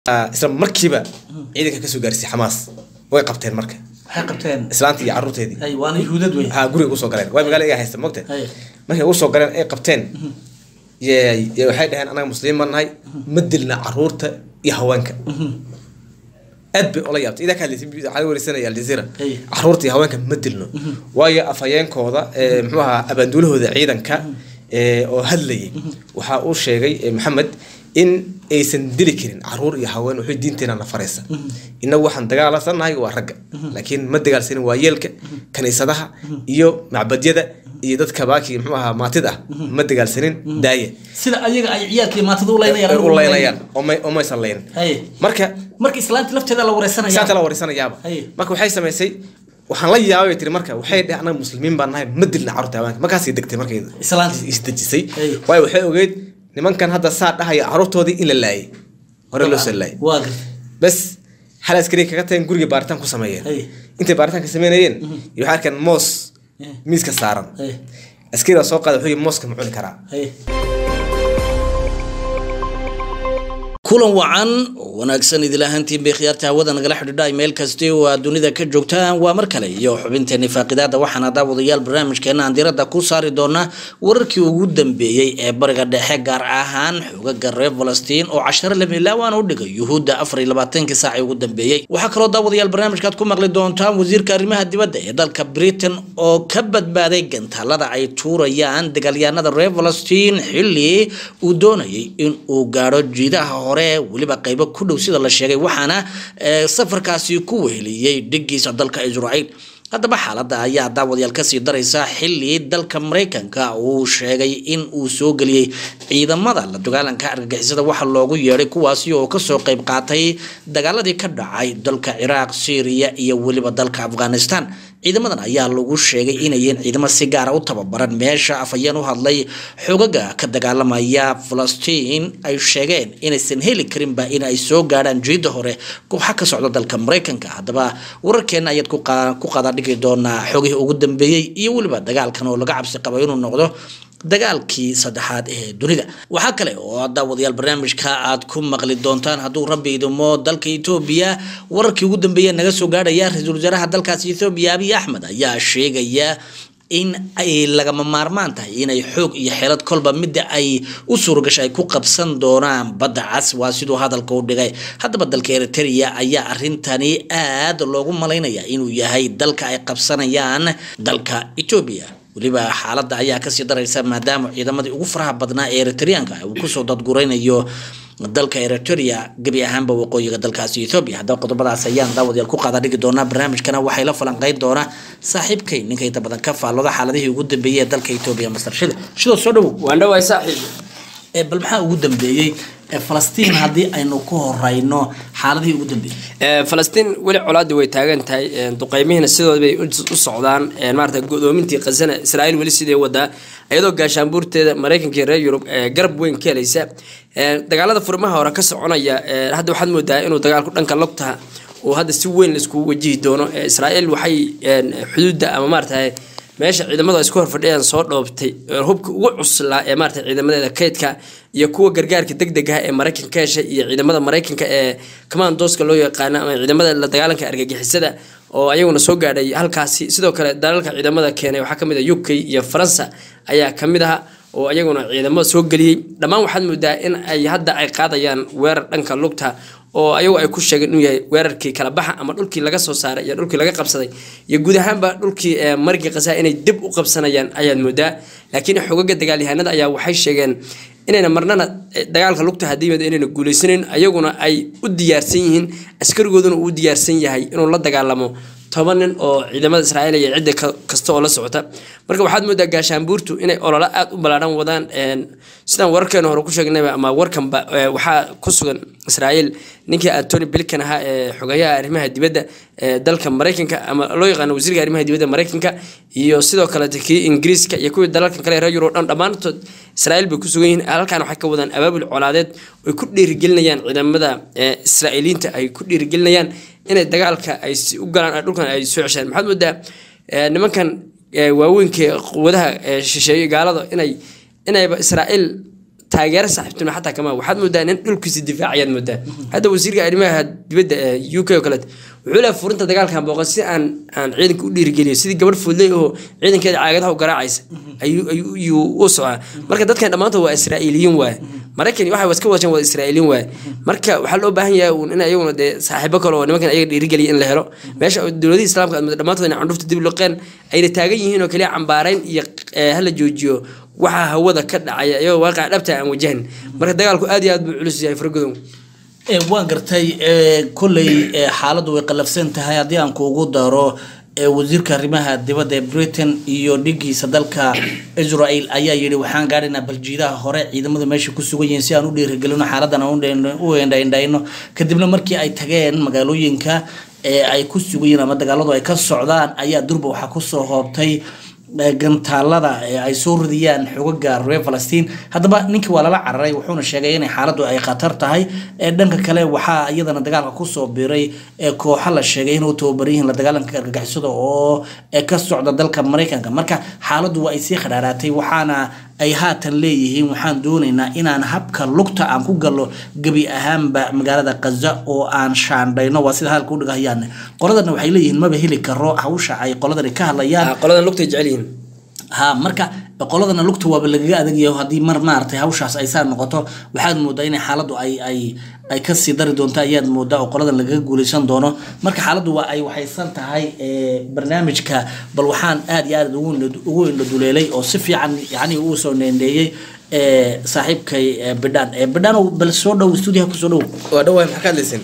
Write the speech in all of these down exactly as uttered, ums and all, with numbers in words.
isla markiiba ciidanka ka soo gaarsiy Xamaas way qabteen marka waxay qabteen islaantii iyo carruurteedii ay waan yuhuudad way ha guriga u soo galeen way magaalada haysta moogtay markay u soo galeen ay qabteen yee waxay dhahan anaga muslimiin nahay madilna carruurta iyo haweenka aad bay ula yaabtay ida ka hadlaysay waxay warisanaya Al-Jazeera carruurta iyo haweenka madilno waayo afayeenkooda muxuu ahaa abaanduulahooda ciidanka ee oo hadlayay waxa uu sheegay Maxamed in aysan dili karin carruur iyo haween waxay diinteena la faraysan inagu waxaan dagaalasanahay waa rag laakiin ma dagaalsanin waa yeelka kaniisadaha iyo macbadyada iyo dadka baaki muxuu ahaa maatid ah ma dagaalsanin daaya sida ayaga ay ciyaarkii maatida u leeynayaan u leeynayaan oo may oo may saleen marka marka islaanta lafteeda la wareysanayaa islaanta la wareysanayaaba marka waxay sameysay waxaan la yaabay tiri marka waxay dhahnaa muslimiin baan nahay madilna carruurta haweenka markaas ay degtay markay islaanta isdajisay way waxay ogeyd nimankan hadda saa dhahaya carruurtoodii in la laayay hore loo soo laayay waa bas hal askari kaga tayn guriga baaritaan ku sameeyeen intay baaritaan ka sameeyeen iyo waxa arkan moos miiska saaran askariga soo qaaday wuxuu mooska ma cuni karaa kulan wacan wanaagsan idil ahaantiin bay khiyaarta hawada nagala xidhiidha email kasta oo dunida ka joogtaan waa mar kale iyo xubinteena faaqidaada waxaana daawadayaal barnaamijkeena aan diiradda ku saari doonaa wararkii ugu dambeeyay ee bariga dhexe gaar ahaan xogaga reer Falastiin oo cashar la milaawaan u dhigay yuhuudda afar iyo labaatan saac ugu dambeeyay waxa kale oo daawadayaal barnaamijkaad ku maqli doontaan wasiirka arrimaha dibadda ee dalka Britain oo ka badbaaday gantaalada ay tuurayaan dagaalyahanada reer Falastiin xilli uu doonayay in uu gaaro jiidaha hore waliba qaybo ku dhow sida la sheegay waxaana safarkaasi ku weheliyay dhigiisa dalka Israa'iil hadaba xaaladda ayaa daawadayaal ka sii daraysa xilli dalka Mareykanka uu sheegay in uu soo galiyay ciidamada la dagaalanka argagixisada waxa loogu yeeray kuwaasi oo ka soo qayb qaatay dagaaladii ka dhacay dalka Iraq, Syria iyo waliba dalka Afghanistan ciidamadan ayaa lagu sheegay inay yihiin ciidamo si gaar ah u tababaran meesha afayeen u hadlay xogaga ka dagaalamaya Falastiin ay sheegeen inaysan heli karin ba in ay soo gaaraan jiida hore kooxa ka socda dalka Mareykanka hadaba wararkeena ayaad ku ku qada dhigi doonaa xogihii ugu dambeeyay iyo waliba dagaalkan oo laga cabsi qabo inuu noqdo dagaalkii saddexaad ee dunida waxa kale oo daawadayaal barnaamijka aad ku maqli doontaan haduu rabbi idmo dalka Itoobiya wararkii ugu dambeeyay naga soo gaaraya ra'iisul wasaaraha dalkaas Itoobiya Abiy Ahmed ayaa sheegaya in ay lagama maarmaan tahay inay xoog iyo xeelad kolba mid ay u suuragashay ku qabsan doonaan badda cas waa sidoo hadalka u dhigay hadaba dalka Eritrea ayaa arintani aad loogu maleynaya inuu yahay dalka ay qabsanayaan dalka Itoobiya waliba xaaladda ayaa ka sii daraysa maadaama ciidamadii ugu faraha badnaa ee Eritreanka uu ku soo dadguraynayo dalka Eritrea gabi ahaanba waqooyiga dalkaas Itoobiya hadaba qodobadaas ayaan daawadayaal ku qaada dhigi doonaa barnaamijkana waxay la falanqeyn doonaa saaxiibkay ninka inta badan ka faalooda xaaladihii ugu dambeeyay dalka Itoobiya Masar Shida shido soo dhaw waan dhawaay saaxiib ee bal maxaa ugu dambeeyay Falastiin hadii aynu ku horeyno xaaladii ugu dambeeyay ee Falastiin wali colaad way taagan tahay duqeymihina sidoo bay u socdaan ee maarta godoomintii qasana Israa'iil wali sidee wada ayadoo gaashaanbuurteeda Mareykanka iyo reer Yurub ee garab weyn ka helaysa ee dagaalada furmaha hore ka soconaya hadda waxaad moodaa inuu dagaalku dhanka lugta oo hadda si weyn isku wajihi doono Israa'iil waxay xuduudda ama maarta meesha ciidamada isku horfadhiyaan soo dhoobtay hubka ugu cuslaa ee maarta ciidamada kaydka iyo kuwa gargaarka degdega ah ee Mareykanka ka heshay iyo ciidamada Mareykanka ee commandoska loo yaqaan ama ciidamada la dagaalanka argagixisada oo ayaguna soo gaadhay halkaasi sidoo kale dalalka ciidamada keenay waxa kamid ah U K iyo France ayaa kamid ah oo ayaguna ciidamada soo galiyay dhamaan waxaad moodaa in ay hadda ay qaadayaan weerar dhanka lugta oo ayagu ay ku sheegeen inuu yahay weerarkii kala baxa ama dhulkii laga soo saaray iyo dhulkii laga qabsaday iyo guud ahaanba dhulkii margi qasa inay dib u qabsanayaan ayaad moodaa laakiin xogaga dagaalyahanada ayaa waxay sheegeen inayna marnana dagaalka lugta hadii inayna guuleysanin ayaguna ay u diyaarsan yihiin askarigooduna uu diyaarsan yahay inuu la dagaalamo toban nin oo ciidamada Israa'iil iyo cid kasta oo la socota marka waxaad moodaa gaashaanbuurtu inay olole aad u balaaran wadaan een sidaan wararkeena hore ku sheegnay ama warkanba waxa ku sugan Israa'iil ninkii Anthony Blinken ahaa ee xogayaha arrimaha dibadda ee dalka Mareykanka ama loo yaqaan wasiirka arrimaha dibadda Mareykanka iyo sidoo kale tii Ingiriiska iyo kuwa dalalka kale reer Yurub dhan dhamaantood Israa'iil bay ku sugan yihiin halkaan waxay ka wadaan abaabul colaadeed oo ku dhiirigelinayaan ciidamada Israa'iiliinta ay ku dhiirigelinayaan inay dagaalka ay u galaan dhulkan ay soo ceshaan maxaad moodaa nimankan waaweynka quwadaha shisheeye gaalada inay inayba Israa'iil taageero saaxiibtinimo xataa kama waxaad moodaa in dhulkiisa difaacayaad moodaa hadda wasiirka arrimaha dibadda U K oo kale wuxuu leeyahay furinta dagaalkan booqan si aan aan ciidanka u dhiirigeliyo sidii gabadh fuudlay oo ciidankeeda caagadaha u garaacaysa ayuu ayuu u socdaa marka dadkan dhamaantood waa Israa'iiliyiin waay Mareykan waxa waska wajan waa Israa'iiliyiin waay marka waxa loo baahan yahay in ayaguna de saaxiibo kale oo nimankan ayaga dhiirigeliyo in la helo meesha dawladda islaamka dhamaantood in candufta dib loo qeen ay taagan yihiin oo kaliya cambaarayn iyo hala joojiyo waxa hawada ka dhacaya iyo waaqac dhabta aan wajahan marka dagaalku aad iyo aad buu culus yahay fargodow ee waan gartay kulay xaaladdu way qalafsan tahay hadii aan kuugu daro wasiirka arrimaha dibadda ee Britain iyo dhigiisa dalka Israel ayaa yiri waxaan gaarina baljiidaha hore ciidamada meesha ku sugan yihiin si aan u dhiirigelino xaaladana u endayno kadibna markii ay tageen magaalooyinka ee ay ku sugan yihiin ama dagaaladu ay ka socdaan ayaa durba waxa ku soo hoobtay gantaalada ay soo ridiyaan xogaga reer Palestine hadaba ninkii waa la cararay wuxuuna sheegay in xaaladdu ay khatar tahay ee dhanka kale waxa iyadana dagaalka ku soo biiray ee kooxo la sheegay inuu tababariyeen la dagaalanka argagixisada oo ee ka socda dalka Mareykanka marka xaaladdu waa ay sii khadaraatay waxaana ay haatan leeyihiin waxaan doonaynaa inaan habka lugta aan ku galo gabi ahaanba magaalada Gaza oo aan shaandhayno waa sida halka u dhigayaan qoladana waxay leeyihiin ma heli karo hawsha ay qoladani ka hadlayaan qoladan lugta jeceliin ha marka qoladana lugta waa laga adeegayo hadii mar maartay hawshaas ay saan noqoto waxaad moodaa in xaaladdu ay ay ay ka sii dari doonto ayaad moodaa oo qoladan laga guuleysan doono marka xaaladdu waa ay waxaysan tahay ee barnaamijka bal waxaan aad iyo aad ugu ugu indhuleelay oo si fiican yani uu soo neendeyay ee saaxiibkay Bidaan ee Bidaan bal soo dhow studio ku soo dhow waa dhawaay maxaa ka hadlaysan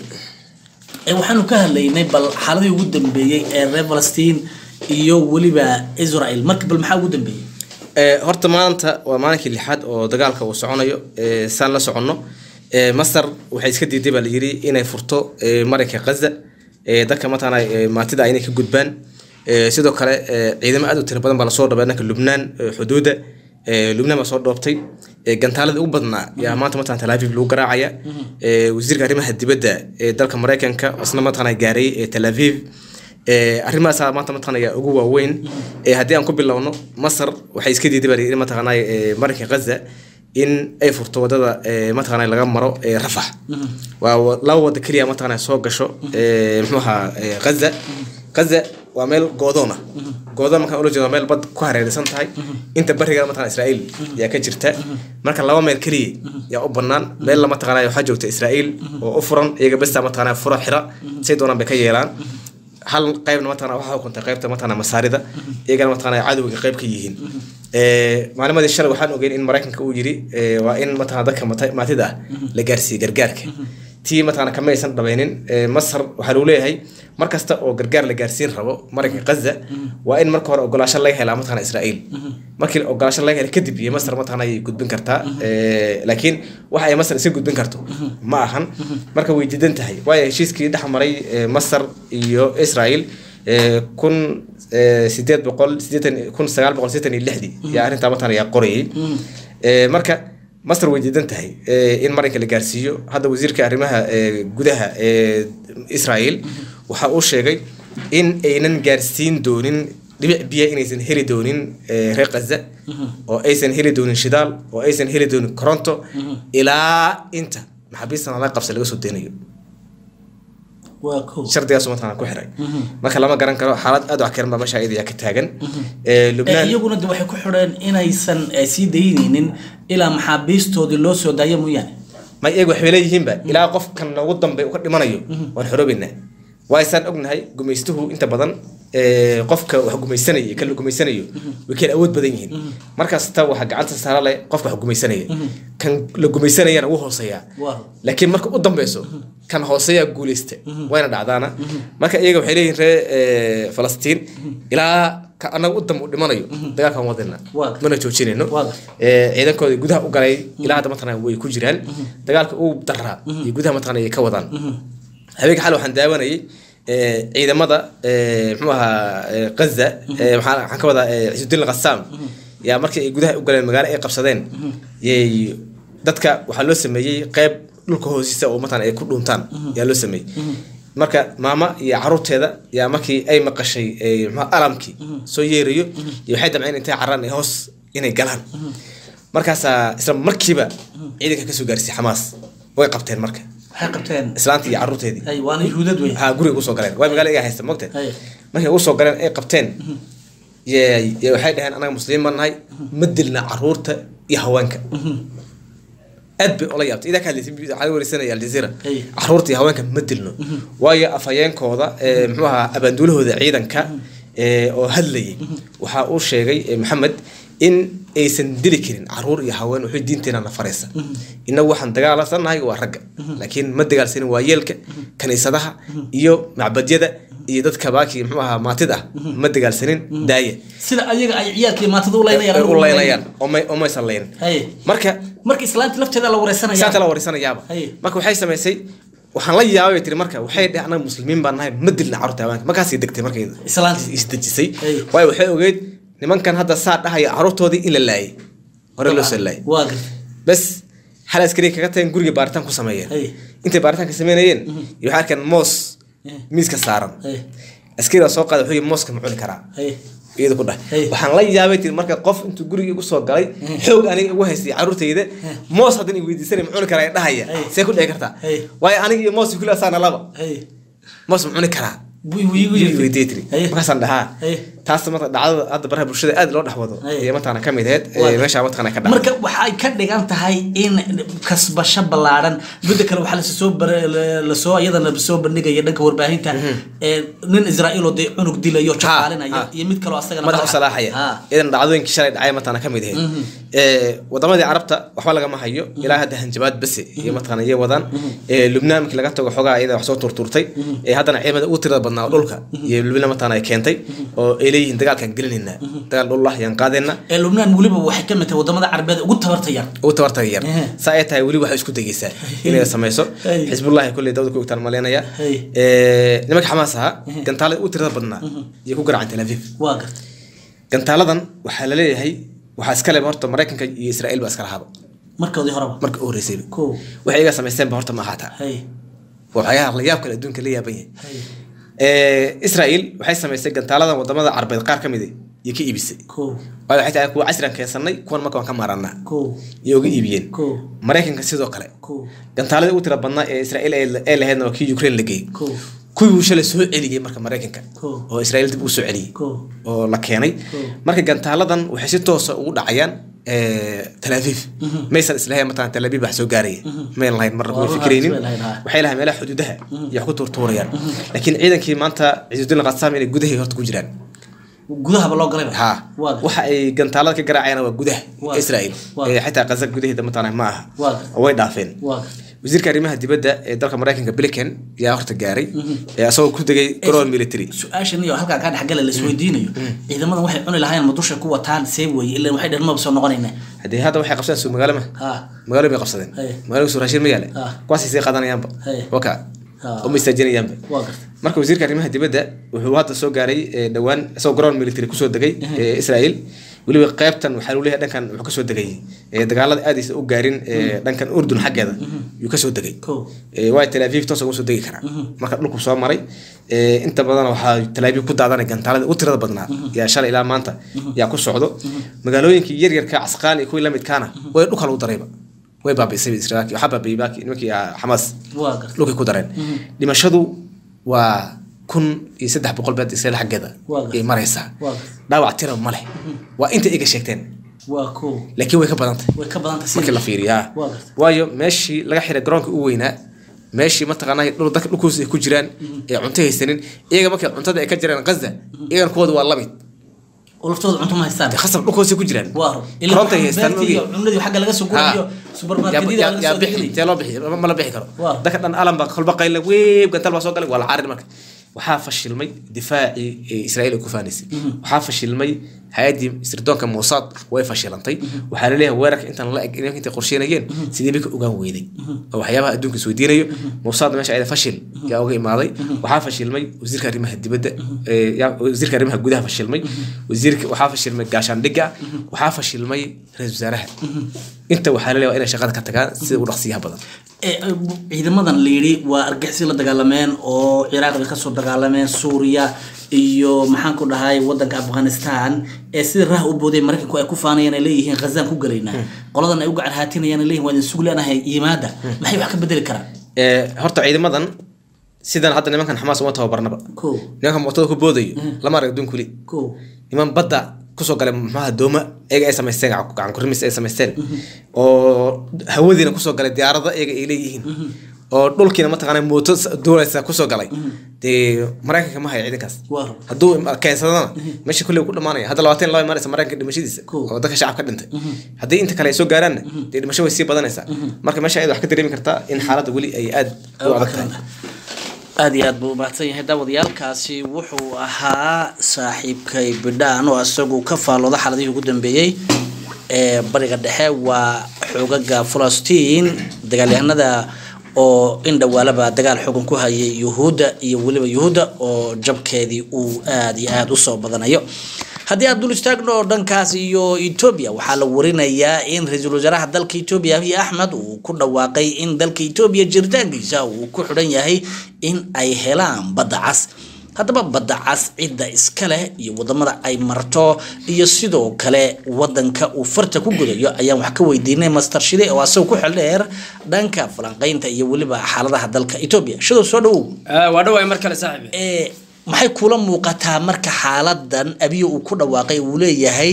ee waxaanu ka hadlaynay bal xaaladii ugu dambeeyay ee reer Palestine iyo waliba Israel marka bal maxaa ugu dambeeyay ee horta maanta waa maalinkii lixaad oo dagaalka uu soconayo ee san la socono ee Masar waxay iska diiday bal yiri inay furto ee Mareykanka Gaza ee dadka matana maatida ay ka gudbaan ee sidoo kale ciidamo aad u tiro badan baa la soo dhabeynaa Lubnaan xuduuda ee Lubnaan soo dhoobtay ee gantaalada ugu badnaa yaa maanta matana Tel Aviv lagu garaacaya ee wasiirka arrimaha dibadda ee dalka Mareykanka asna matana gaaray ee Tel Aviv ee arrimahaas maanta matana yaa ugu waaweyn ee hadii aan ku bilowno Masar waxay iska diiday bal in matana ee Mareykanka Gaza in ay furto wadada ee matana laga maro ee Rafah waa laba wada kaliya matana soo gasho ee muxuha Gaza Gaza waa meel goodona goodona marka ula jeedo meel bad ku hareeraysan tahay inta bariga matana Israa'iil yaa ka jirta marka laba meel kaliya yaa u banaan meel lama taqaanayo waxa joogta Israa'iil oo u furan iyaga basta matana furo xira si doonaan bay ka yeelaan hal qaybna matana waxa uu kunta qaybta matana masaarida iyagana matana cadawga qayb ka yihiin ee maalimadii shalay waxaan ogeyn in Mareykanka uu yiri waa in matana dadka maatida la gaarsiiyo gargaarka tii matana kama aysan dhabaynin Masar waxa uu leeyahay markasta oo gargaar la gaarsiin rabo Mareykanka Gaza waa in marka hore ogolaasho laga helo matana Israa'iil markii ogolaasho laga helo kadib iyo Masar matana ay gudbin kartaa ee laakiin waxa ay Masar si gudbin karto ma ahan marka way diidan tahay way heshiiskii dhaxmaray Masar iyo Israa'iil ee kun sideed boqol sideetan kun sagaal boqol sideetan iyo lix yaa arinta matana yaa qorayay ee marka Masar way diidan tahay in Mareykanka la gaarsiiyo hadda wasiirka arrimaha gudaha ee Israa'iil waxa uu sheegay in aynan gaarsiin doonin dhibic biyo inaysan heli doonin reer Gaza oo aysan heli doonin shidaal oo aysan heli doonin koronto ilaa inta maxaabiisna la qabsan laga soo deenayo waa ko shardigaas matana ku xiray marka lama garan karo xaalad aad u cakiran ba mashaayid yaa ka taagan ee Lubnaan iyaguna waxay ku xireen inaysan sii dayninin ilaa maxaabiistoodii loo soo daayo mooyaan ma iyagu waxay leeyihiin ba ilaa qofkan ugu dambeey u ka dhimanayo waan xoroobina waaysan ognahay gumeystuhu inta badan ee qofka wax gumeysanaya kala gumeysanayo way kala awood badan yihiin markaas taa waxa gacanta saara leh qofka wax gumeysanaya kan la gumeysanayana uu hooseeyaa laakiin marka u dambeeyso kan hooseeya guuleysta wayna dhacdaana marka iyaga waxay leeyihiin reer Falastiin ilaa ka anagu u dam u dhimanayo dagaalkan wadana mana joojinayno ee ciidankooda gudaha u galay ilaa hadda matana way ku jiraan dagaalka uu daraa iyo gudaha matana ay ka wadaan habeenka xal waxaan daawanayay ee ciidamada ee muxuu ahaa Gaza ee waxaan ka wadaa Ciiduddin Qassam yaa markii ay gudaha u galeen magaalo ay qabsadeen yey dadka waxa loo sameeyay qayb dhulka hoostiisa oo matana ay ku dhuntaan yaa loo sameeyay marka maama iyo caruurteeda yaa markii ay maqashay muxuu alamkii soo yeerayo iyo waxay damceen intay caraan ay hoos inay galaan markaasa isla markiiba ciidanka ka soo gaarsay Xamaas way qabteen marka waxay qabteen islaantii iyo carruurteedii ay waan yuhuudad way ha guriga u soo galeen way magaalada haysta moogtay markay u soo galeen ay qabteen yee waxay dhaheen anaga muslimiin nahay ma dilna carruurta iyo haweenka aad bay ola yaabtay idaa ka hadlaysay cali warisanaya Al-Jazeera carruurta iyo haweenka ma dilno waayo afayeenkooda muxuu ahaa abaanduulahooda ciidanka oo hadlayay waxa uu sheegay Maxamed in aysan dili karin carruur iyo haween waxay diinteena na faraysa inagu waxaan dagaalasanahay waa ragga laakiin ma dagaalsanin waa yeelka kaniisadaha iyo macbadyada iyo dadka baaki muxuu ahaa maatid ah ma dagaalsanin daaya sida ayaga ay ciyaalkii maatada u leynayaan u leynayaan oo may oo may saleen marka marka islaanta lafteeda la wareysanayaa islaanta la wareysanayaaba marka waxay sameysay waxaan la yaabay tiri marka waxay dhahay anaga muslimiin baan nahay ma dilna carruurta haweenka markaas ay degtay markay islaanta isdajisay way waxay ogeyd nimankan hadda saa dhahaya carruurtoodii in la laayay hore loo soo laayay waa gal bas hal askari kaga tayn guriga baaritaan ku sameeyeen intay baaritaan ka sameeyeen iyo waxa kan moos miiska saaran askari soo qaaday wuxuu mooska ma cuni karaa iyada ku dhahay waxaan la yaabay tii marka qof intuu guriga ugu soo galay xoog aniga ugu haystay carruurtayda moos hadan i weydiisanay ma cuni karaa dhahaya see ku dhici kartaa waayo aniga iyo moos kula saana laba moos ma cuni karaa buy buy weydiitri markaasaan dhahaa taas marka dhacdada hadda baraha bulshada aad loo dhaxwado ee mataana ka mid ahayd meesha mataana ka dhacay marka waxa ay ka dhigan tahay in kasbasho balaaran mid kale waxa la soo la soo iyadana la soo bandhigay dhanka warbaahinta ee nin Israa'iil oo day cunug dilayo jaqaalinaya iyo mid kale oo asagana madax salaaxaya idan dhacdooyinkii shalay dhacay mataana ka mid ahayd ee wadamada Carabta waxba laga ma hayo ilaa hadda hanjabaad bas iyo mataana ay wadaan ee Lubnaan markii laga tago xogaa iyada wax soo turturtay ee haddana ciidamada u tirada badnaa dhulka iyo Lubnaan mataana ay keentay oo إليه دجال كان قلنا دجال الله ينقادنا. لبنان ولي بوحي كم تهو ضمن عربية وقت تورتيار. وقت تورتيار. ساعتها ولي بوحي إسكت جيسا. إلى سميسو. حزب الله كل دولة كوكتر ملينا يا. نمك حماسها كان طالع وترى بدنا يكون قرع عن تل أبيب. واقع. كان طالع ضن وحلليه هي وحاسكله بهرت مريكن كإسرائيل بس كلها. مركز هرب. مركز أوريسيب. كو. وحيجا سميسين بهرت ما حتى. هي. وحياة غلياب كل الدنيا كلية بيه. إسرائيل waxay samaysay gantaaladan wadamada Carbeed qaar kamid ah iyo ka iibisay koo way waxay tahay kuwa casran ka sanay kuwan markaan ka maarana koo iyo uga iibiyeen koo Mareykanka sidoo kale koo gantaalada u tira badnaa ee Israa'iil ay lahayd oo kii Ukraine lagay koo kuwii shalay soo celiyay marka Mareykanka oo Israa'iil dib u soo celiyay oo la keenay marka gantaaladan waxay si toos ah ugu dhacayaan Tel Aviv meesha islahay mataan Tel Aviv wax soo gaaray meel lahayn mar ku fikreenin waxay lahayd meel xuduudaha iyo ku turtuurayaan laakiin ciidankii maanta Ciiduddin Qassam inay gudaha horta ku jiraan gudaha loo galay ha waxa ay gantaalada ka garaacayaan waa gudaha Israa'iil ee xitaa Gaza gudaheeda mataan ma aha way dhaafeen wasiirka arrimaha dibadda ee dalka Mareykanka Blinken yaa horta gaaray ee asoo ku dagay garoon military su'aashan iyo halka ka dhaxgal la isweydiinayo ciidamada waxay cuni lahayn madusha ku wataan seeb way ilaa waxay dhalma soo noqonayna hadii hada waxay qabsadeen soo magaalo ma ha magaalo bay qabsadeen magaalo soo raashin magaalo kuwaas ay qadanayaan waka oo misaajinayaan marka wasiirka arrimaha dibadda wuxuu hadda soo gaaray dhawaan asoo garoon military ku soo dagay Israa'iil waliba qaybtan waxa uu leeyahay dhankan wuxuu ka soo dagay ee dagaalada aad u gaarin ee dhankan Urdun xageeda uu ka soo dagay ee way Tel Aviv toos ugu soo dagi karaa marka dhulku soo maray ee inta badan waxa Tel Aviv ku daadanay gantaalada u tirada badnaa yaa shalay ilaa maanta yaa ku socdo magaalooyinka yar yar ka Asqaan iyo kuwa la mid kaana way dhulka lagu darayba way baabisay Israa'iil waxa baabiyay nimankii Hamas dhulka ku dareen dhimashadu waa kun iyo saddex boqol baad Israa'iil xageeda ee maraysa dhaawac tiro ma leh waa inta iga sheegteen waa ko laakiin way ka badantay way ka badantay markii la fiiriyaa waayo meeshii laga xiray garoonka u weynaa meeshii ma taqaanay dhul dadka dhulkoos ay ku jiraan ee cunto haysanin iyaga markii cuntada ay ka jiraan Gaza iyaga kuwada waa lamid ولفتوض عندهم هايستان خاصة بلوكوسي كجيران وارو كرونتا هايستان موجي عملدي حاجة لقى سكوريو سوبر ماركت يا يا بحي تلا بحي ما لا بحي كرو ده كان ألم بقى بقى يلا ويب كان تلبس وقال ولا عارض مك وحافش المي دفاعي إسرائيل وكفانيسي وحافش المي هادي استردون كان موصاد ويفشلنتي وحال ليه ويرك أنت لا إنك أنت قرشين جين سيدي بك وجان ويدي أو حيابها أدونك سويدينيو موصاد ماشي على فشل يا أوجي ماضي وحافش المي وزير كريم هدي بدأ يا وزير كريم هجودها فشل المي وزير وحافش المي عشان دقة وحافش المي رئيس وزراء أنت وحال ليه وأنا شغال كتكان سيد ورخصيها بدل ciidamadan leeyri waa argixisay la dagaalameen oo Ciraaq ka soo dagaalameen Suuriya iyo maxaan ku dhahay wadanka Afghanistan ee si raah u booday Mareykanku ay ku faanayeen ay leeyihiin Gaza ku galayna qoladan ay u gacan haatinayaan leeyihiin waa in suug leenahay yimaada maxay wax ka bedeli karaan ee horta ciidamadan sidan hadda nimankan Xamaas uma tababarnaba ko nimankan mootada ku boodayo lama arag doon kuli ko niman badda kusoo galay maxaa dooma eega ay sameysteen gacan ku rimis ay sameysteen oo hawadiina kusoo galay diyaarada eega ay leeyihiin oo dhulkiina ma taqaanay mooto dowladda kusoo galay de Mareykanka ma hay ciidankaas haduu keensadana meesha kulli ku dhamaanaya hadda labaatan iyo laba maalinta Mareykanka dhimashadiisa oo dadka shacabka dhintay hadii inta kale ay soo gaaraan de dhimasho way sii badanaysaa marka meesha ay wax ka dareemi kartaa in xaaladda wali ay aad u adag tahay aad iyo aad buu mahadsan yahay daawadayaalkaasi wuxuu ahaa saaxiibkay bidhaan oo asagu ka faalooda xaaladihii ugu dambeeyay ee bariga dhexe waa xogaga Falastiin dagaalyahanada oo in dhawaalaba dagaal xooggan ku hayay Yuhuuda iyo waliba Yuhuuda oo jabkeedii uu aad iyo aad u soo badanayo haddii aad dul istaagno dhankaas iyo Ethiopia waxaa la warinayaa in ra'iisul wasaaraha dalka Ethiopia Abiy Ahmed uu ku dhawaaqay in dalka Ethiopia jiritaankiisa uu ku xidhan yahay in ay helaan badda cas haddaba badda cas cidda iska leh iyo wadamada ay marto iyo sidoo kale wadanka uu farta ku gudayo ayaan wax ka weydiinay Master Shide oo asoo ku xildheer dhanka falanqaynta iyo waliba xaaladaha dalka Ethiopia shido soo dhaw ee waa dhawaay mar kale saaxiib ee maxay kula muuqataa marka xaaladan Abiy uu ku dhawaaqay uu leeyahay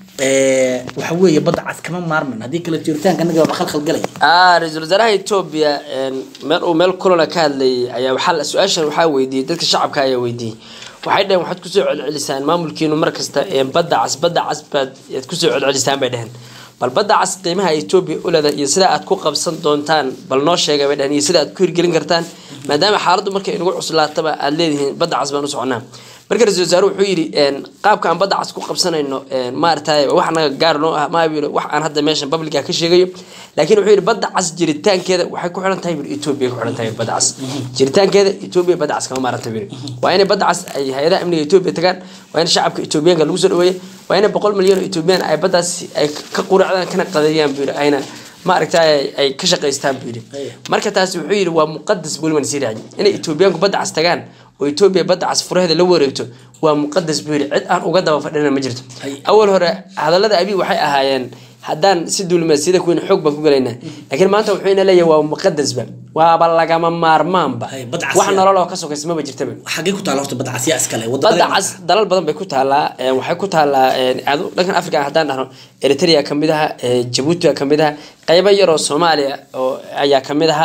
ee waxa weeye badda cas kama maarman hadii kala jiritaanka anaga waa khalkhal galay ah ra'iisul wasaaraha Ethiopia meel uu meel kulana ka hadlay ayaa waxa su'aashan waxa weydiiyay dadka shacabka ayaa weydiiyay waxay dhaheen waxaad ku soo celcelisaan maamulkiinu markasta ee badda cas badda cas baad ku soo celcelisaan bay dhaheen bal badda cas qiimaha Ethiopia u leedahay iyo sida aad ku qabsan doontaan bal noo sheegay bay dhaheen iyo sida aad ku hirgelin kartaan maadaama xaaladdu markay inagu cuslaataba aad leedihiin badda cas baan u soconaa marka ra'iisul wasaaruhu wuxuu yiri een qaabka aan badda cas ku qabsanayno een maartay wax naga gaar noo ah ma abiyo wax aan hadda meeshan public ka sheegayo laakiin wuxuu yiri badda cas jiritaankeeda waxay ku xiran tahay Ethiopia ku xiran tahay badda cas jiritaankeeda Ethiopia badda cas kama maaranta biri waa inay badda cas ay hay'adaha amniga Ethiopia tagaan waa in shacabka Ethiopiaanka lagu soo dhaweeyo waa in boqol milyan oo Ethiopian ay baddaas ay ka quracdaan kana qadayaan biri ayna ma aragtay ay ka shaqeystaan biri marka taas wuxuu yiri waa muqaddas bulman siiraaji inay Ethiopiaanku badda cas tagaan oo Ethiopia badda cas furaheeda la wareegto waa muqaddas biri cid aan uga daba fadhina ma jirto awal hore hadalada Abiy waxay ahaayeen haddaan si dulmaasida ku in xoog baan ku galaynaa laakiin maanta wuxuu ina leeyahay waa muqaddas ba waa bal laga ma maarmaan ba wax nolol oo ka sokaysa ma jirto xagee ku taala horta badda cas yaa iska leh badda cas dalal badan bay ku taalaa waxay ku taalaa aad dhankan Afrika haddaan dhahno Eritrea kamid ah Djibouti kamid ah qaybo yar oo Soomaaliya oo ayaa kamid ah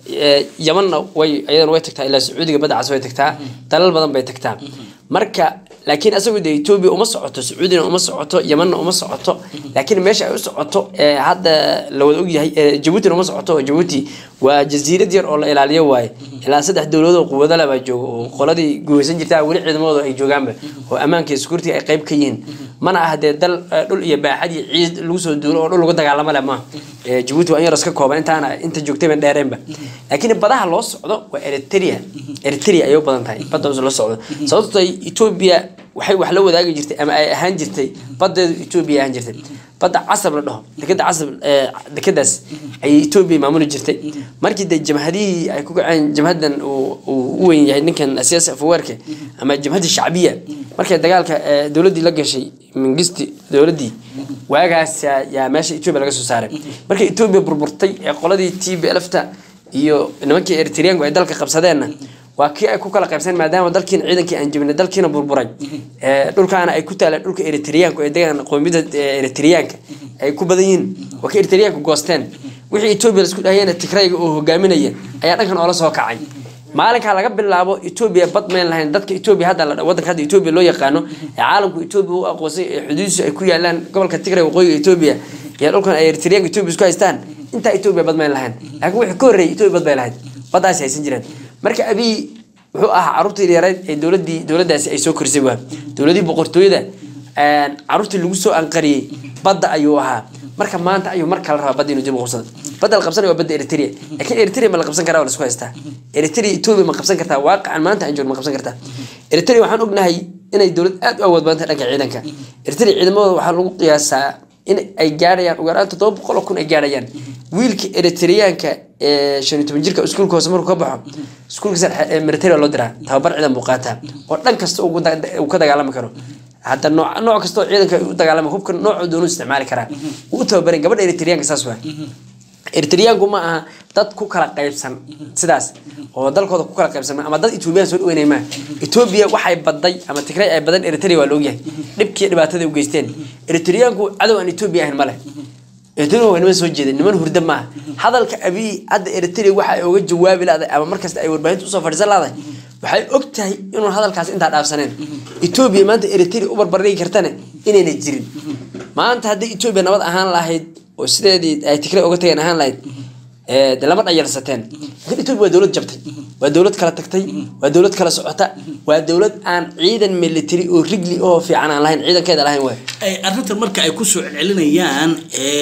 Yemen way ayadana way tagtaa ilaa Sacuudiga badda cas way tagtaa dalal badan bay tagtaa marka laakiin asagu de Ethiopia uma socoto Sacuudiga uma socoto Yemen uma socoto laakiin meesha ay u socoto ee hadda la wada og yahay Djibouti uma socoto Djibouti waa jasiirad yar oo la ilaaliyo waay ilaa saddex dawladood oo quwada laba joogo oo qoladii guulaysan jirtay wali ciidamadooda ay joogaanba oo ammaanka iyo security ay qayb ka yihiin mana ah de dal dhul iyo baaxad iyo ciid lagu soo duulo oo dhul lagu dagaalamo leh ma ee Djibouti waa in raska kooban intaana inta joogtay ban dheereenba laakiin badaha loo socdo waa Eritrea Eritrea ayuu badan tahay badda loo socdo sababtoo Ethiopia waxay wax la wadaagi jirtay ama ay ahaan jirtay badda Ethiopia ahaan jirtay badda casab la dhaho dekada casab dekadaas ay Ethiopia maamuli jirtay markii de jamhadii ay ku gaceen jamhadan uu u weyn yahay ninkan siyaasi afwarka ama jamhadii shacbiya markii dagaalka dawladii la gashay Mengistu dawladii waagaas yaa meesha Ethiopia laga soo saaray markii Ethiopia burburtay ee qoladii T B L ta iyo nimankii Eritrean ay dalka qabsadeen waa kii ay ku kala qaybsan maadaama dalkiina ciidankii aan jibin dalkiina burburay ee dhulkaana ay ku taalaan dhulka Eritreanku ee deegaan qoomiyada Eritreanka ay ku badan yihiin waa kii Eritreanku goosteen wixii Ethiopia isku dhahayeen Tigrayga oo hogaaminayeen ayaa dhankan oo la soo kacay maalinka laga bilaabo Ethiopia bad meel lahayn dadka Ethiopia hadda wadanka hadda Ethiopia loo yaqaano ee caalamku Ethiopia u aqoonsay xuduudiisa ay ku yaalaan gobolka Tigray waqooyiga Ethiopia iyo dhulkan ay Eritreanka Ethiopia isku haystaan inta Ethiopia bad meel lahayn laakiin wixii ka horeeyay Ethiopia bad meel lahayn badaas aysan jireen marka Abiy wuxuu ahaa carruurtii yareed ee dawladii dawladaasi ay soo korsay waa dawladii boqortooyada aan carruurtii lagu soo anqariyay badda ayuu ahaa marka maanta ayuu mar kale rabaa badda inuu dib u qabsado badda la qabsanayo badda Eritrea laakiin Eritrea ma la qabsan karaa wala isku haystaa Eritrea Ethiopia ma qabsan kartaa waaqan maanta aan joogno ma qabsan kartaa Eritrea waxaan ognahay inay dawlad aad u awood badan tahay dhanka ciidanka Eritrea ciidamadooda waxa lagu qiyaasaa in ay gaarayaan ugu yaraan toddoba boqol oo kun ay gaarayaan wiilka Eritreanka ee shan iyo toban jirka iskuulka hoose markuu ka baxo iskuulka military loo diraa tababar ciidan buu qaataa oo dhan kasta uu ka dagaalami karo hadda nooc nooc kasta oo ciidanka uu dagaalamo hubka nooc doonu isticmaali karaa uu tababarin gabadha Eritreanka saas waa Eritreanku ma aha dad ku kala qaybsan sidaas oo dalkooda ku kala qaybsan ama dad Ethiopia soo dhaweynay ma Ethiopia waxay baday ama Tigray ay badan Eritrea waa loo yahay dhibkii dhibaatada u geysteen Eritreanku cadow aan Ethiopia ahayn male Eritrea waa niman soo jeeday niman hurda ma hadalka Abiy hadda Eritrea waxa ay uga jawaabi lahayd ama markasta ay warbaahintu u soo fadhiisan lahayd waxay ogtahay inuu hadalkaas inta dhaafsaneen Ethiopia maanta Eritrea u barbardhigi kartana inayna jirin maanta hadii Ethiopia nabad ahaan lahayd oo sideedii ay Tigray uga tageen ahaan lahayd ee lama dhayalsateen laakiin Ethiopia waa dawlad jabtay waa dawlad kala tagtay waa dawlad kala socota waa dawlad aan ciidan military oo rigli oo fiican aan lahayn ciidankeeda lahayn way ay arrinta marka ay ku soo celinayaan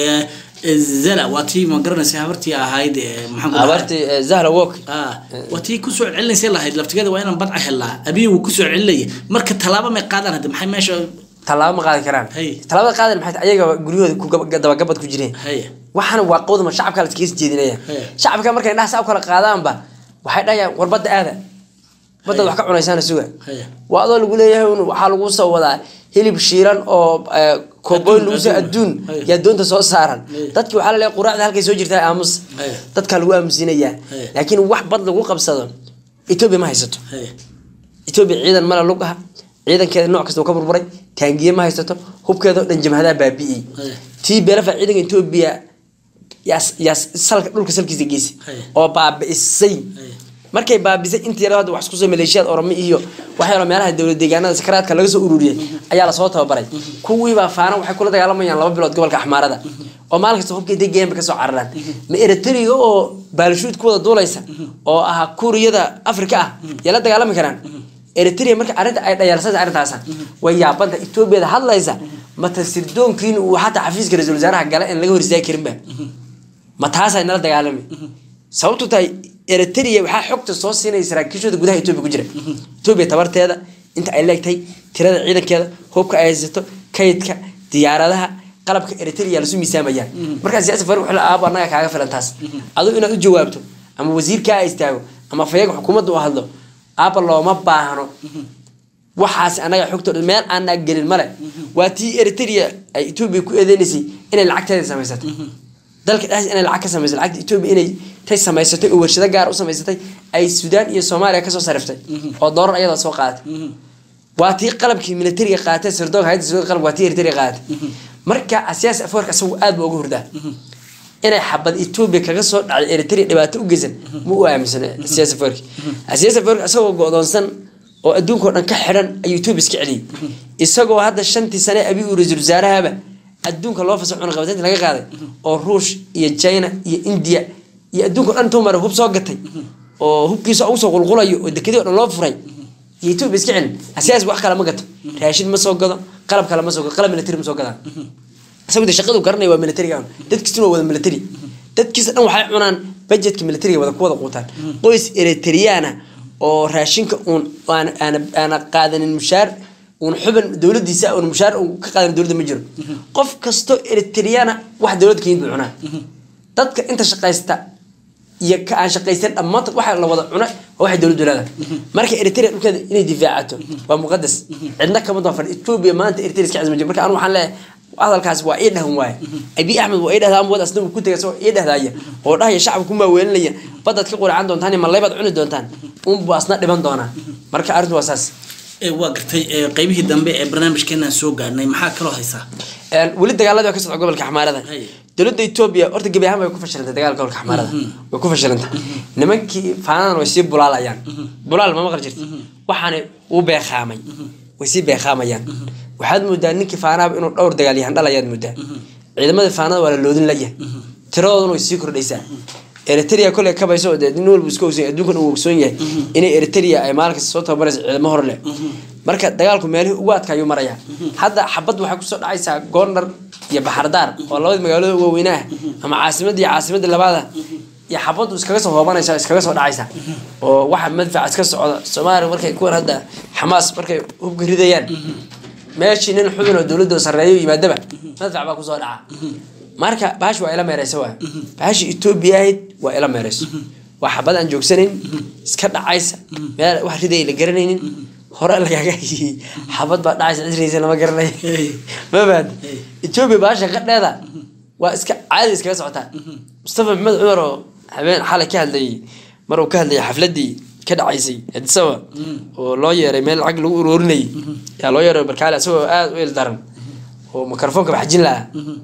ee zala watii ma garanaysaa habartii ahayd maxamed habartii zahra wok ah watii ku soo celinaysaa lahayd laftigeeda waa inaan badca helaa Abiy uu ku soo celinay marka talaabo ma qaadan hada maxay meesha talaabo ma qaadi karaan talaabo qaadan maxay ayaga guriyooda ku daba gabad ku jireen waxana waa qowdama shacabka la iska jeedinaya shacabka markay dhax saab kala qaadaanba waxay dhayaan warbada aada badda wax ka cunaysan suuga waa adoo lagu leeyahay waxa lagu soo wadaa hilib shiilan oo kooboy lagu soo adduun ya doonta soo saaran dadki waxa la leeyahay quraacda halkay soo jirtaa aamus dadka lagu aamusinaya laakiin wax bad lagu qabsado Ethiopia ma haysato Ethiopia ciidan mala lugaha ciidankeeda nooc kasta oo ka burburay taangiye ma haysato hubkeeda dhan jamhada baabi'i tii beerafa ciidanka Ethiopia yas yas salka dhulka salkiisa geesi oo baabi'isay markay baabisay intii yaraad wax isku soo maleeshiyad orami iyo waxyaalo meelaha dawlad deegaanada sakaraadka laga soo ururiyay ayaa la soo tababaray kuwii baa faana waxay kula dagaalamayaan laba bilood gobolka Axmaarada oo maalkasta hubkii deegaanka ka soo cararaan ma Eritrea oo baalshuud ku wada duulaysa oo ah Kuuriyada Afrika ah yala dagaalami karaan Eritrea marka arinta ay dhayalsada arintaas way yaabanta Ethiopia hadlaysa ma tasirdoonkiin uu xataa xafiiska ra'iisul wasaaraha gala in laga hor istaagi karin ba ma taas ay nala dagaalami sababtu tahay Eritrea waxa xogta soo siinaysa saraakiishooda gudaha Ethiopia ku jira Ethiopia tabarteeda inta ay leegtay tirada ciidankeeda hubka ay haysato kaydka diyaaradaha qalabka Eritrea la soo miisaamayaan marka siyaasi far wuxuu aab anaga kaaga filan taas adoo inaad u jawaabto ama wasiirka ay istaago ama fayaga xukuumadda u hadlo aab looma baahno waxaas anaga xogtooda meel aan gelin male waa tii Eritrea ay Ethiopia ku eedeynaysi inay lacagteeda samaysato dalka dhaas inay lacag ka samaysato lacagta Ethiopia inay tay samaysatay oo warshado gaar u samaysatay ay Suudaan iyo Soomaaliya ka soo sariftay oo doolar ayada soo qaaday waa tii qalabkii militariga qaatay sirdoog hay'adda sirdoog qalab waa tii Eritrea qaatay marka asiyaas Afrika soo aad buu uga hurdaa inay xabad Ethiopia kaga soo dhacay Eritrea dhibaato u geysan ma u aaminsan asiyaas Afrika asiyaas Afrika asagoo go'doonsan oo adduunka dhan ka xiran ay Ethiopia iska celiyay isagoo hadda shantii sano Abiy uu ra'iisul wasaaraha adduunka loo fasaxo cunaqabataynta laga qaaday oo Ruush iyo China iyo India iyo adduunka dhan tuu maray hub soo gatay oo hubkiisa uu soo qulqulayo oo dekadii dhan loo furay Ethiopia iska celin asiyaas wax kale ma gato raashin ma soo gado qalab kale ma soo gado qalab military ma soo gadaan sababta shaqadu garanay waa military gaan dadkiisuna wada military dadkiisa dhan waxay cunaan budgetka military wada ku wada quutaan qoys Eritreana oo raashinka uun aan aan qaadanin mushaar uun xubin dawladdiisa oo mushaar uu ka qaadan dawladda ma jiro qof kasto Eritreana wax dawlad keen buu cunaa dadka inta shaqaysta iyo ka aan shaqaysan dhammaan waxa la wada cunaa waxa dawladdu leedahay marka Eritrea dhulkeeda inay difaacato waa muqadas cidna kama doon fadhi Ethiopia maanta Eritrea iska cazmo marka aan waxaan leeyahay hadalkaas waa ii dhahan waay Abiy Ahmed waa ii dhahdaan wada asna ku tagay soo ii dhahdaya oo dhahay shacabku ma weelinaya badad ka quraan doontaan ma leebad cuni doontaan un buu asna dhiban doona marka arintu waa saas ee waa gartay qaybihii dambe ee barnaamijkeena soo gaarnay maxaa kala haysaa ee wali dagaalada ka socda gobolka Axmaarada dawladda Ethiopia horta gabi ahaan way ku fashilantay dagaalka gobolka Axmaarada way ku fashilantay nimankii faanaan way si bulaalayaan bulaal ma maqal jirtay waxaana uu beeqaamay way si beeqaamayaan waxaad moodaa ninkii faanaab inuu dhowr dagaal yahan dhalayaad moodaa ciidamada faanada waa la loodin layahay tiradooduna way sii kordhaysaa Eritrea kale ka bayso nin walba isku ogsoon adduunkan uu ogsoon yahay inay Eritrea ay maalka soo tababarayso ciidamo hor leh marka dagaalku meelihii ugu adkaayo maraya hadda xabad waxa ku soo dhacaysa Gondar iyo Bahardar oo labada magaalada ugu weynaa ama caasimadda iyo caasimadda labaada ya xabad iskaga soo hoobanaysa iskaga soo dhacaysa oo waxa madfac iska socda Soomaaliya markay ku hadda Xamaas markay hub garidayaan meeshii nin xubin oo dawladda sareeyo yimaadaba madfac baa kusoo dhaca marka baash waa ila meeraysa waa baash Ethiopia ahayd waa ila meeraysa waa xabad aan joogsanayn iska dhacaysa meel wax riday la garanaynin hore lagaga xabad baa dhacaysa cidriisa lama garanay ma baad Ethiopia baash qadheeda waa iska caadi iska socota Mustafa Maxamed Umar oo habeen xalay ka hadlay mar uu ka hadlay xafladii ka dhacaysay hadsawa oo loo yeeray meel lacag lagu ururinay yaa loo yeeray barkaale asoo aad u il daran oo mikrofoonka baxjin la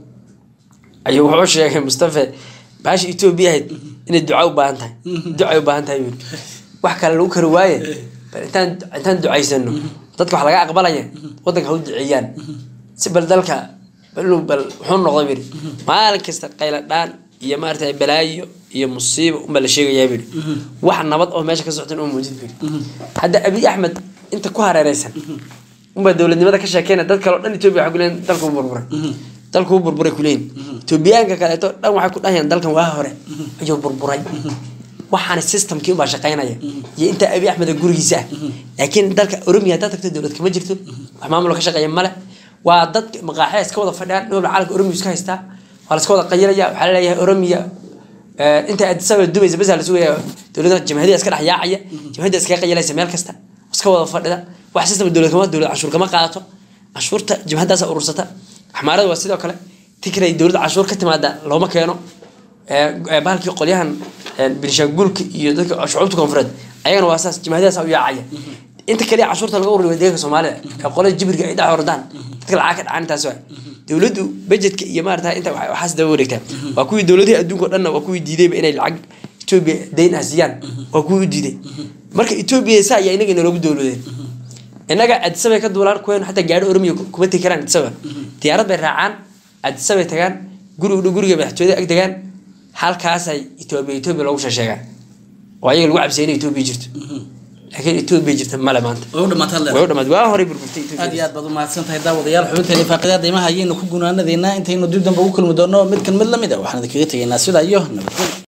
ayuu wuxuu sheegay Mustafa baash Ethiopia inay duco u baahan tahay duco u baahan tahay wax kale lagu kari waaye intaan intaan ducaysano dadka wax laga aqbalaya wadanka u duceeyaan si bal dalka bal bal wuxuu noqday bir maalin kasta qayla dhaan iyo maartay balaayo iyo musiibo uma la sheegayaa bir wax nabad oo meesha ka socdan oo muujin bir hadda Abiy Ahmed inta ku hareeraysan uma dawladnimada ka sheekayna dad kale oo dhan Ethiopia waxa guleen dalku burburay dalku burburay kuleen Ethiopiaanka kale to dhan waxa ku dhahayaan dalkan waa hore ayuu burburay waxaan systemkii baa shaqeynaya iyo inta Abiy Ahmed gurigiisa laakiin dalka Oromia ta tagtay dawlad kama jirto wax maamul ka shaqeeya male waa dad maqaaxay iska wada fadhiyaan dowlad caalamka Oromia iska haysta wala iska wada qayilaya waxa la leeyahay Oromia inta aad sabab dumaysa bas la sugayo dawladda jamhadiyada iska dhaxyaacaya jamhadiyada iska qayilaysa meel kasta iska wada fadhida wax system dawlad kama dawlad cashuur kama qaadato cashuurta jamhadaas urursata xamaarada waa sidoo kale tikray dawladda cashuur ka timaada looma keeno ee baalkii qolyahan bilshangulka iyo dadka shucuubta koonfureed ayagana waa saas jamhadiyadaas u yaacaya inta kaliya cashuurta laga ururiyo deegaanka Soomaaliya ee qolada jibirka ay dhaxordaan dadka lacag ka dhacaan taas waa dawladdu budgetka iyo maartaa inta waxaas daba wareegtaa waa kuwii dawladaha adduunka dhan waa kuwii diiday inay lacag Ethiopia deyn asiyaan waa kuwii diiday marka Ethiopia saa ayaa inaga inoo dawladeen inaga Addis Ababa ka duulaan kuween hatta gaadho Oromia kuma tii karaan Addis Ababa diyaarad bay raacaan Addis Ababa tagaan guriga guriga madaxtooyada ag tagaan halkaas ay Ethiopia Ethiopia lagu sheegaa waa iyaga lagu cabsayay Ethiopia jirto laakiin Ethiopia jirta mala maanta oo dhamaatay oo dhamaad waa hore burburtay Ethiopia aad iyo aad baad u mahadsan tahay daawadayaal xubinta faaqidaada imaha ayaynu ku gunaanadeena intaynu dib dambe ugu kulmi doono mid kan mid lamid ah waxaan idinkaga tagaynaa sida iyo nabadgelyo